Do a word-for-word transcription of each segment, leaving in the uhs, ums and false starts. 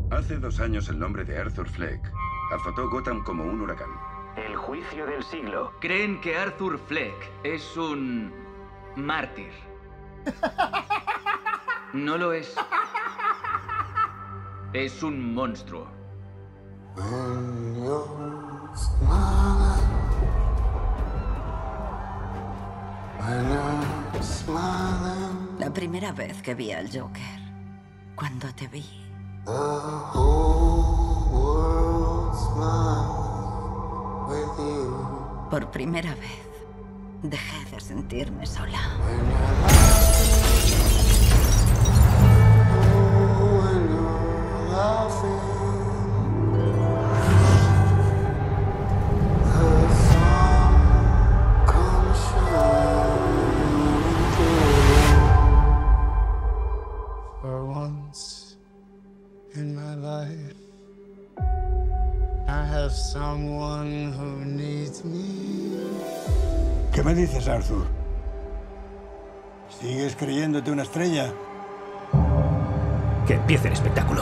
Hace dos años el nombre de Arthur Fleck azotó Gotham como un huracán. El juicio del siglo. Creen que Arthur Fleck es un mártir. No lo es. Es un monstruo. La primera vez que vi al Joker, cuando te vi, por primera vez, dejé de sentirme sola. For once in my life, I have someone who needs me. ¿Qué me dices, Arthur? ¿Sigues creyéndote una estrella? Que empiece el espectáculo.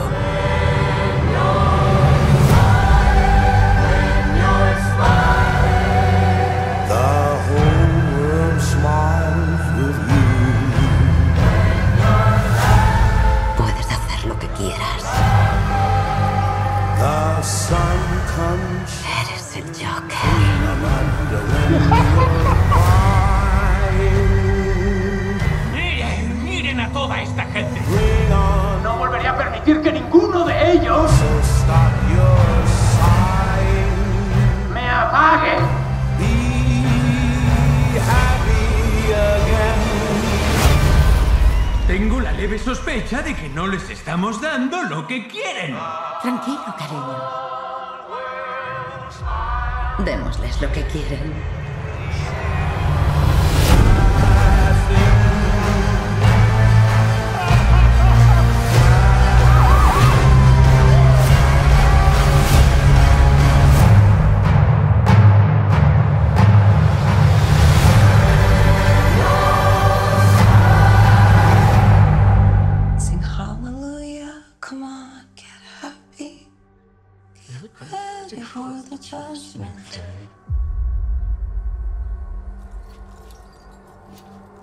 Puedes hacer lo que quieras. Eres el Joker. ¡Miren! ¡Miren a toda esta gente! No volveré a permitir que ninguno de ellos me apague. Tengo la leve sospecha de que no les estamos dando lo que quieren. Tranquilo, cariño. Démosles lo que quieren. Sing hallelujah, come on, get happy. Ready for the judgment day.